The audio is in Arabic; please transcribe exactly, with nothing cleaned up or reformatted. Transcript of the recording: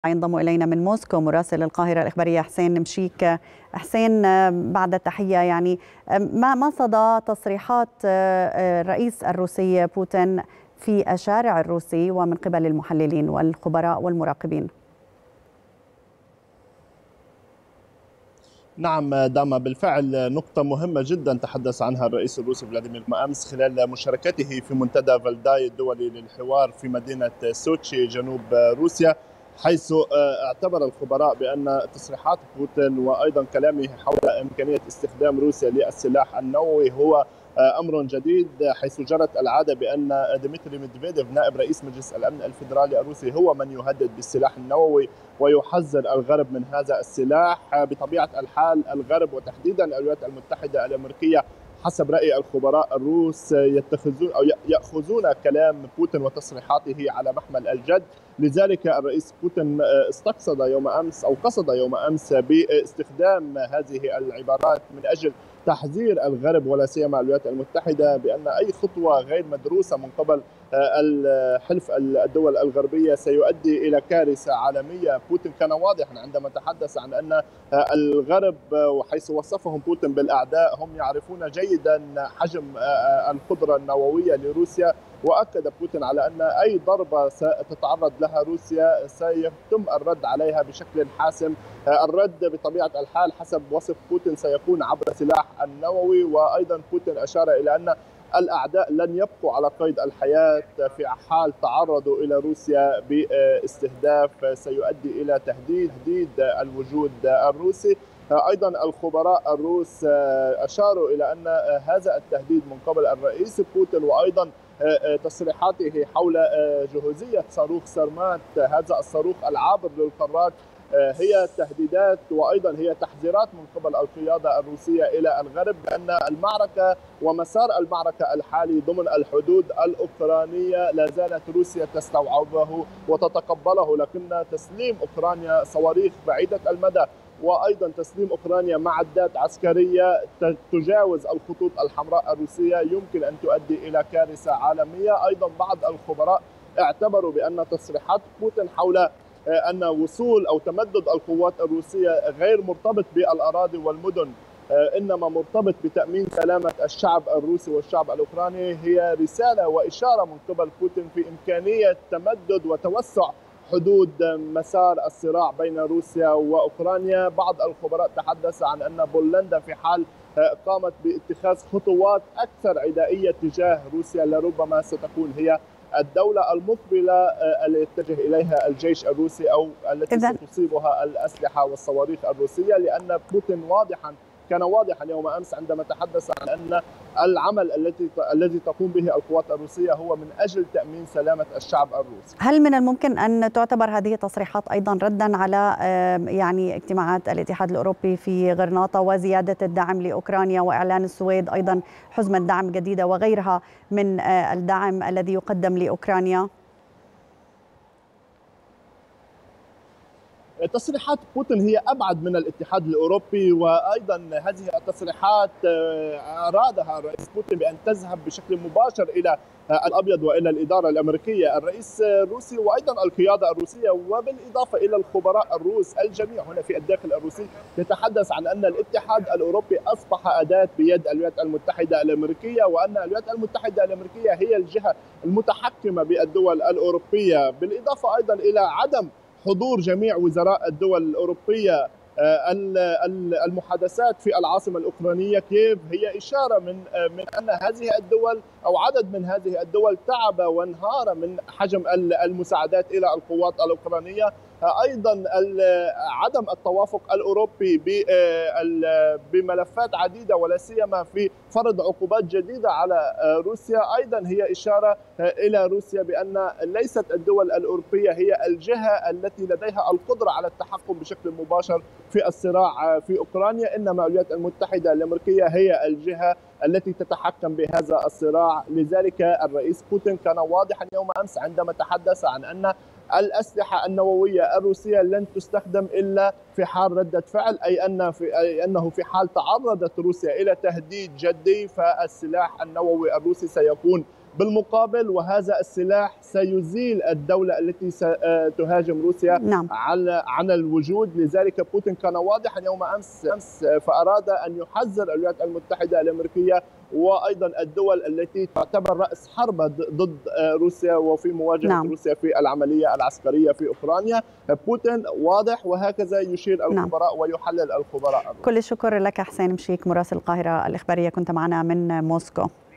ينضم إلينا من موسكو مراسل القاهرة الإخبارية حسين مشيك. حسين، بعد التحية، يعني ما ما صدى تصريحات الرئيس الروسي بوتين في الشارع الروسي ومن قبل المحللين والخبراء والمراقبين؟ نعم داما، بالفعل نقطة مهمة جدا تحدث عنها الرئيس الروسي فلاديمير بوتين أمس خلال مشاركته في منتدى فالداي الدولي للحوار في مدينة سوتشي جنوب روسيا، حيث اعتبر الخبراء بأن تصريحات بوتين وأيضا كلامه حول إمكانية استخدام روسيا للسلاح النووي هو أمر جديد، حيث جرت العادة بأن ديمتري ميدفيديف نائب رئيس مجلس الأمن الفيدرالي الروسي هو من يهدد بالسلاح النووي ويحذر الغرب من هذا السلاح. بطبيعة الحال الغرب وتحديدا الولايات المتحدة الأمريكية حسب رأي الخبراء الروس يتخذون أو يأخذون كلام بوتين وتصريحاته على محمل الجد، لذلك الرئيس بوتين استقصد يوم أمس أو قصد يوم أمس باستخدام هذه العبارات من أجل تحذير الغرب ولا سيما الولايات المتحدة بأن أي خطوة غير مدروسة من قبل الحلف الدول الغربية سيؤدي إلى كارثة عالمية. بوتين كان واضحا عندما تحدث عن أن الغرب، وحيث وصفهم بوتين بالأعداء، هم يعرفون جيدا حجم القدرة النووية لروسيا، وأكد بوتين على أن أي ضربة ستتعرض لها روسيا سيتم الرد عليها بشكل حاسم. الرد بطبيعة الحال حسب وصف بوتين سيكون عبر سلاح النووي، وأيضا بوتين أشار إلى أن الأعداء لن يبقوا على قيد الحياة في حال تعرضوا إلى روسيا باستهداف سيؤدي إلى تهديد تهديد الوجود الروسي. أيضا الخبراء الروس أشاروا إلى أن هذا التهديد من قبل الرئيس بوتين وأيضا تصريحاته حول جهوزية صاروخ سرمات، هذا الصاروخ العابر للقارات، هي تهديدات وأيضا هي تحذيرات من قبل القيادة الروسية إلى الغرب بأن المعركة ومسار المعركة الحالي ضمن الحدود الأوكرانية لا زالت روسيا تستوعبه وتتقبله، لكن تسليم أوكرانيا صواريخ بعيدة المدى وأيضا تسليم أوكرانيا معدات عسكرية تجاوز الخطوط الحمراء الروسية يمكن أن تؤدي إلى كارثة عالمية. أيضا بعض الخبراء اعتبروا بأن تصريحات بوتين حول أن وصول أو تمدد القوات الروسية غير مرتبط بالأراضي والمدن، إنما مرتبط بتأمين سلامة الشعب الروسي والشعب الأوكراني، هي رسالة وإشارة من قبل بوتين في إمكانية تمدد وتوسع حدود مسار الصراع بين روسيا وأوكرانيا. بعض الخبراء تحدث عن أن بولندا في حال قامت باتخاذ خطوات أكثر عدائية تجاه روسيا لربما ستكون هي الدولة المقبلة التي يتجه إليها الجيش الروسي أو التي ستصيبها الأسلحة والصواريخ الروسية، لأن بوتين واضحا كان واضحا يوم أمس عندما تحدث عن أن العمل الذي الذي تقوم به القوات الروسية هو من أجل تأمين سلامة الشعب الروسي. هل من الممكن أن تعتبر هذه التصريحات أيضا ردا على يعني اجتماعات الاتحاد الأوروبي في غرناطة وزيادة الدعم لأوكرانيا وإعلان السويد أيضا حزمة دعم جديدة وغيرها من الدعم الذي يقدم لأوكرانيا؟ تصريحات بوتين هي أبعد من الاتحاد الأوروبي، وأيضا هذه التصريحات أرادها الرئيس بوتين بأن تذهب بشكل مباشر إلى الأبيض وإلى الإدارة الأمريكية. الرئيس الروسي وأيضا القيادة الروسية وبالإضافة إلى الخبراء الروس الجميع هنا في الداخل الروسي يتحدث عن أن الاتحاد الأوروبي أصبح أداة بيد الولايات المتحدة الأمريكية، وأن الولايات المتحدة الأمريكية هي الجهة المتحكمة بالدول الأوروبية، بالإضافة أيضا إلى عدم حضور جميع وزراء الدول الأوروبية المحادثات في العاصمة الأوكرانية كييف هي إشارة من من أن هذه الدول أو عدد من هذه الدول تعب وانهار من حجم المساعدات إلى القوات الأوكرانية. أيضا عدم التوافق الأوروبي بملفات عديدة ولا سيما في فرض عقوبات جديدة على روسيا أيضا هي إشارة إلى روسيا بأن ليست الدول الأوروبية هي الجهة التي لديها القدرة على التحكم بشكل مباشر في الصراع في أوكرانيا، إنما الولايات المتحدة الأمريكية هي الجهة التي تتحكم بهذا الصراع. لذلك الرئيس بوتين كان واضحا يوم أمس عندما تحدث عن أن الأسلحة النووية الروسية لن تستخدم إلا في حال ردة فعل، أي أن في أي أنه في حال تعرضت روسيا إلى تهديد جدي فالسلاح النووي الروسي سيكون بالمقابل وهذا السلاح سيزيل الدولة التي ستهاجم روسيا نعم. عن الوجود. لذلك بوتين كان واضحا يوم أمس فأراد أن يحذر الولايات المتحدة الأمريكية وأيضا الدول التي تعتبر رأس حرب ضد روسيا وفي مواجهة نعم. روسيا في العملية العسكرية في أوكرانيا. بوتين واضح وهكذا يشير الخبراء نعم. ويحلل الخبراء. كل الشكر لك حسين مشيك مراسل القاهرة الإخبارية، كنت معنا من موسكو.